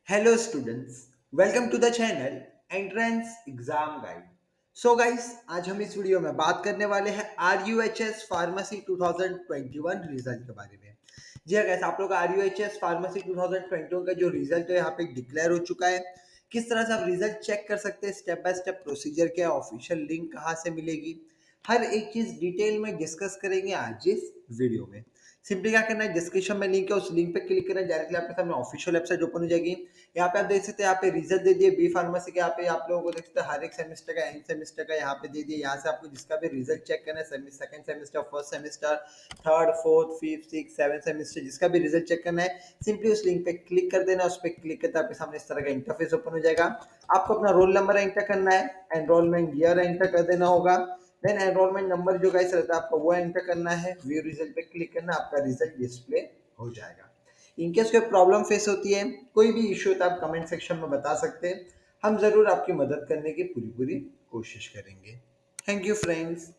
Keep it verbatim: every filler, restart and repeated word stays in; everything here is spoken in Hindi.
Hello students, welcome to the channel entrance exam guide. So guys, आज हम इस वीडियो में बात करने वाले हैं R U H S pharmacy two thousand twenty one result के बारे में। जी हाँ गाइस, आप लोग का R U H S pharmacy two thousand twenty one का जो रिजल्ट है यहाँ पे डिक्लेयर हो चुका है। किस तरह से आप रिजल्ट चेक कर सकते हैं, स्टेप बाय स्टेप प्रोसीजर क्या है, ऑफिशियल लिंक कहाँ से मिलेगी, हर एक चीज डिटेल में डिस्कस करेंगे आज इस वीडियो में। सिंपली क्या करना है, डिस्क्रिप्शन में लिंक है, उस लिंक पे क्लिक करना है, डायरेक्टली आपके सामने ऑफिशियल वेबसाइट ओपन हो जाएगी। यहाँ पे आप देख सकते हैं, यहाँ पे रिजल्ट दे दिए बी फार्मेसी के। यहाँ पे आप लोगों को देख सकते हैं हर एक सेमेस्टर का, एंड सेमेस्टर का यहाँ पे दे दिए। यहाँ से आपको जिसका भी रिजल्ट चेक करना है, second semester, first semester, third, fourth, fifth, six, seven semester, जिसका भी रिजल्ट चेक करना है, सिंपली उस लिंक पे क्लिक कर देना। उस पर क्लिक करते आपके सामने इस तरह का इंटरफेस ओपन हो जाएगा। आपको अपना रोल नंबर एंटर करना है, एनरोलमेंट ईयर एंटर कर देना होगा, देन एनरोलमेंट नंबर जो गाइस रहता है आपका वो एंटर करना है, व्यू रिजल्ट पे क्लिक करना, आपका रिजल्ट डिस्प्ले हो जाएगा। इनकेस कोई प्रॉब्लम फेस होती है, कोई भी इश्यू होता है, आप कमेंट सेक्शन में बता सकते हैं। हम जरूर आपकी मदद करने की पूरी पूरी कोशिश करेंगे। Thank you friends.